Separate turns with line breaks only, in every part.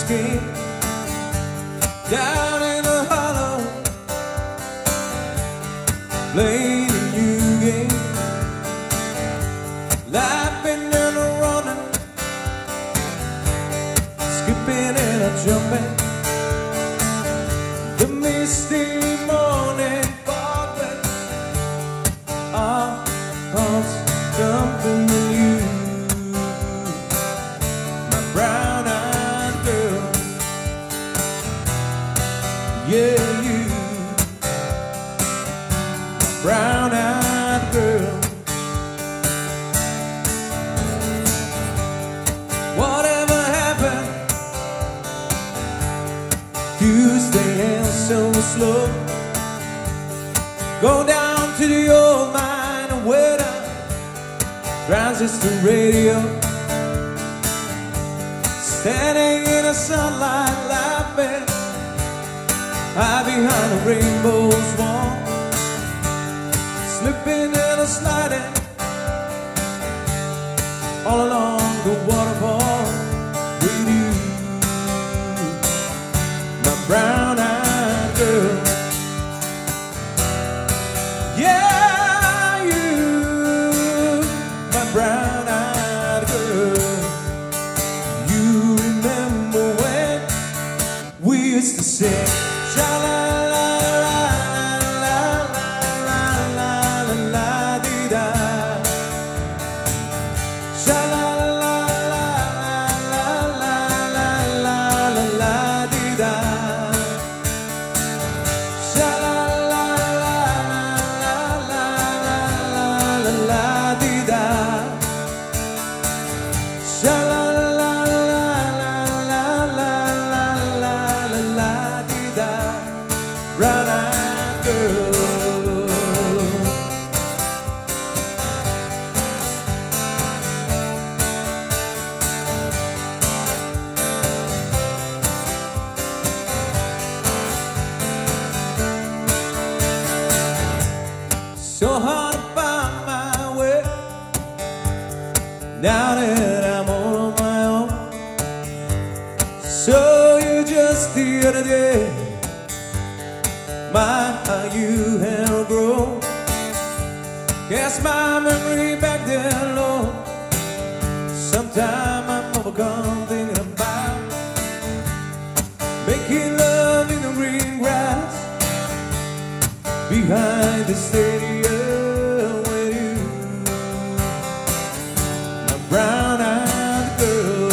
skin, down in the hollow, playing a new game, laughing and running, skipping and a jumping. The misty morning fog with our hearts jumping in you, my brown-eyed girl. Yeah, you, my brown-eyed girl. Whatever happened, you stay so slow. Go down to the old mine and wait up, transistor radio, standing in the sunlight laughing, high behind the rainbow's wall, slipping and a sliding all along the waterfall with you, my brown-eyed girl. Yeah, you, my brown-eyed girl. You remember when we used to sing sha-la-la-la-la-la-la-la-la-la-la-dee-da, sha-la-la-la-la-la-la-la-la-dee-da, sha-la-la-la-la-la-la-la-la-dee-da, sha-la-la-la-la-la-la-la-la-dee-da, brown-eyed girl. So hard to find my way now that I'm on my own. So you just the other day, my, how you have grown. Guess my memory back there low. Sometime I'm overcome thinking about making love in the green grass behind the stadium with you, my brown-eyed girl.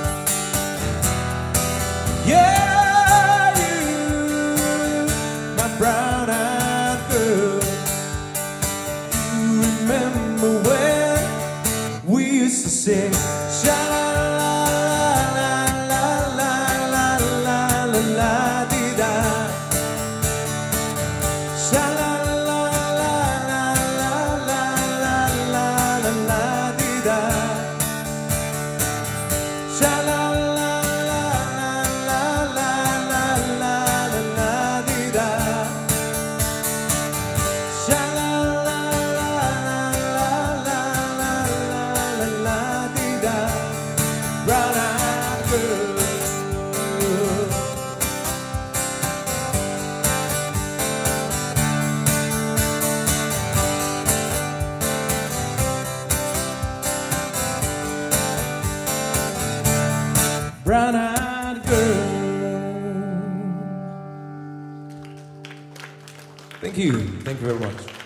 Yeah, you, my brown-eyed girl. You remember when we used to sing sha-la-la-la-la-la-la-la-la-la-dee-da, sha-la-la-la-la-la-la-la-la-la-dee-da, sha-la-la-la-la-la-la-la-la-dee-da, sha-la-la-la-la-la-la-la-la-dee-da, brown-eyed girl. Brown-eyed girl. Thank you very much.